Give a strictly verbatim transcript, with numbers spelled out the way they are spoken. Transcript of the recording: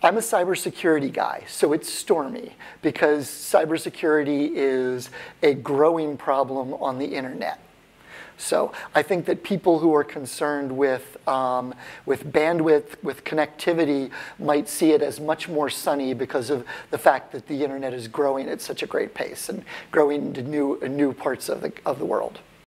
I'm a cybersecurity guy, so it's Stormy, because cybersecurity is a growing problem on the internet. So I think that people who are concerned with, um, with bandwidth, with connectivity, might see it as much more sunny because of the fact that the internet is growing at such a great pace and growing into new, new parts of the, of the world.